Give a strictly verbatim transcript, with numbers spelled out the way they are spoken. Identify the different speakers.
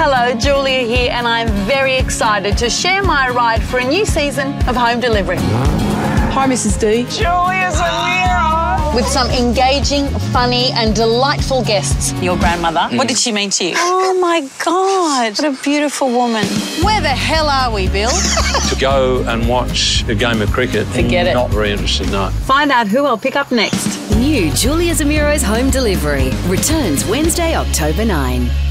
Speaker 1: Hello, Julia here, and I'm very excited to share my ride for a new season of home delivery.
Speaker 2: Hi, Missus D.
Speaker 3: Julia Zemiro.
Speaker 1: With some engaging, funny and delightful guests. Your grandmother.
Speaker 3: Mm. What did she mean to you?
Speaker 1: Oh, my God. What a beautiful woman. Where the hell are we, Bill?
Speaker 4: To go and watch a game of cricket.
Speaker 1: Forget it.
Speaker 4: Not very interested, no.
Speaker 1: Find out who I'll pick up next.
Speaker 5: New Julia Zemiro's Home Delivery returns Wednesday, October ninth.